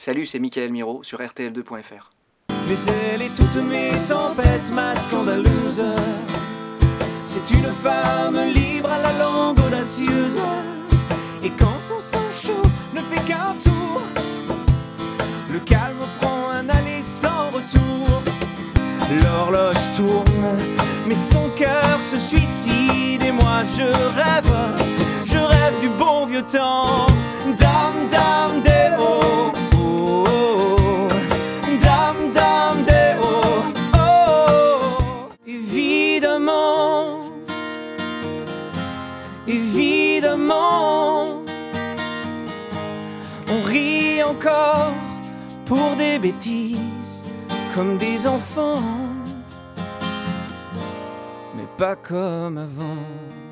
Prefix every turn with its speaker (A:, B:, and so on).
A: Salut, c'est Mickaël Miro sur RTL2.fr.
B: Laissez-les toutes mes tempêtes, ma scandaleuse. C'est une femme libre à la langue audacieuse. Et quand son sang chaud ne fait qu'un tour, le calme prend un aller sans retour. L'horloge tourne, mais son cœur se suicide. Et moi je rêve du bon vieux temps. Dame, dame, des hauts. Évidemment, on rit encore pour des bêtises comme des enfants, mais pas comme avant.